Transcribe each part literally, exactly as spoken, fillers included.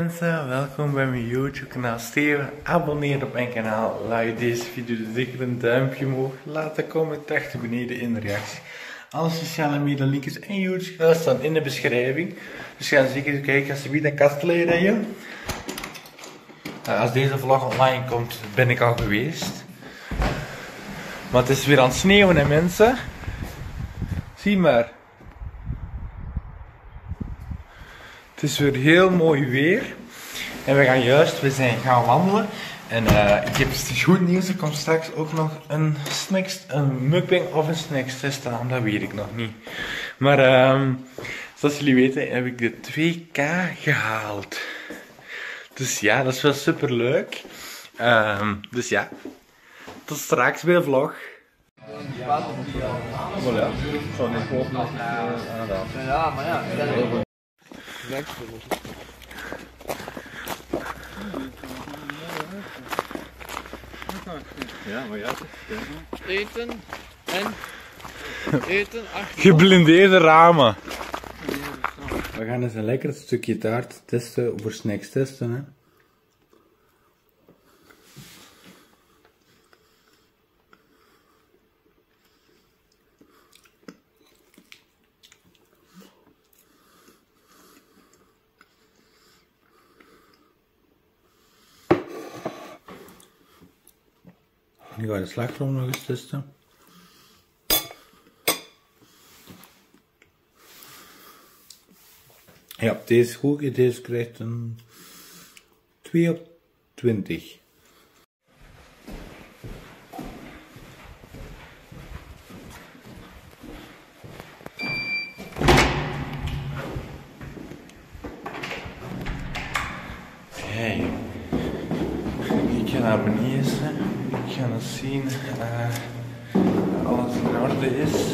mensen, welkom bij mijn YouTube kanaal Steven. Abonneer op mijn kanaal, laat je deze video de dikke een duimpje omhoog, laat een comment achter beneden in de reactie. Alle sociale media linkjes en YouTube kanaal staan in de beschrijving. Dus ga zeker kijken als je weer naar Kastelein rijden. Uh, als deze vlog online komt ben ik al geweest. Maar het is weer aan het sneeuwen hè mensen. Zie maar. Het is weer heel mooi weer. En we gaan juist, we zijn gaan wandelen. En uh, ik heb goed nieuws, er komt straks ook nog een snacks, een mukbang of een snackstest staan, dat weet ik nog niet. Maar um, zoals jullie weten heb ik de twee K gehaald. Dus ja, dat is wel super leuk. Um, dus ja, tot straks bij de vlog. Voilà, zo niet volgende aandacht. Ja, maar ja. Ja, maar ja. Eten en eten achter. Geblindeerde ramen. We gaan eens een lekker stukje taart testen voor snacks testen. Hè. Nu ga ik de slagroom nog eens testen. Ja, deze is goed. Deze krijgt een twee op twintig. Hey, ik ga naar beneden. Ik ga eens zien uh, dat alles in orde is.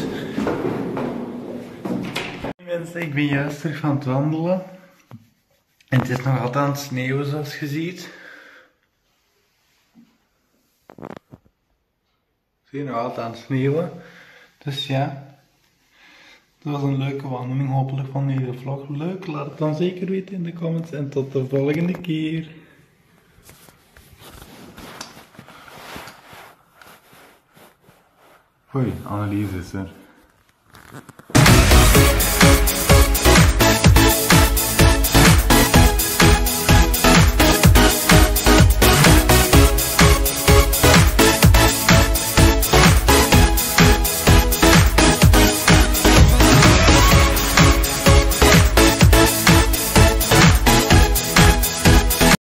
Mensen, ik ben juist terug aan het wandelen. En het is nog altijd aan het sneeuwen zoals je ziet. Zie je nog altijd aan het sneeuwen. Dus ja, dat was een leuke wandeling. Hopelijk vond je de vlog leuk. Laat het dan zeker weten in de comments. En tot de volgende keer. Hoi, Annelies is er.